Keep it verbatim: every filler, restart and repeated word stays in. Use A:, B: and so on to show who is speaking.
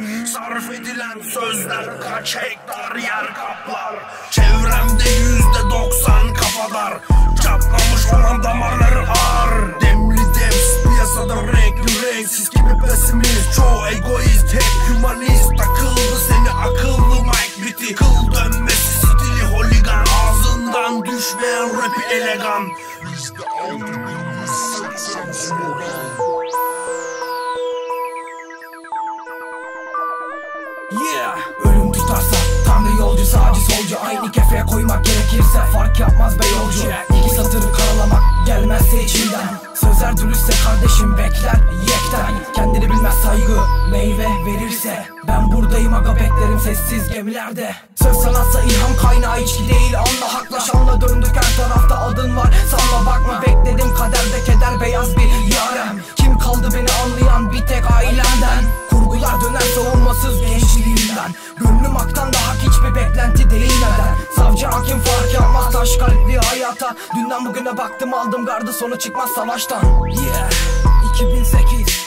A: Sarf edilen sözler kaç hektar yer kaplar. Çevremde yüzde doksan kafadar, çatlamış olan damarları ağır. Demli demsiz piyasada renkli renksiz, kimi pesimist, çoğu egoist, hep humanist. Takıldı seni akıllı mic biti, kıl dönmesi stili holigan. Ağzından düşmeyen rapi elegan. Bizde altı bin seksen slogan.
B: Yeah. Ölüm tutarsa Tanrı yolcu, sağcı solcu, aynı kefeye koymak gerekirse fark yapmaz be yolcu. İki satırı karalamak gelmezse içinden, sözler dürüstse kardeşim bekler yekten. Kendini bilmez saygı meyve verirse, ben buradayım aga beklerim sessiz gemilerde. Söz sanatsa ilham kaynağı, içki değil anla. Haklaşanla döndük her tarafta adın var, sanma bakma bekledim kaderde keder, beyaz bir yarem. Kim kaldı beni anlayan, bir tek ailemden. Kurgular döner savunmasız gençliğimden, gönlüm aktan da hak hiçbir beklenti değil neden. Savcı hakim fark yapmaz taş kalpli hayata. Dünden bugüne baktım aldım gardı, sonu çıkmaz savaştan. Yeah, iki bin sekiz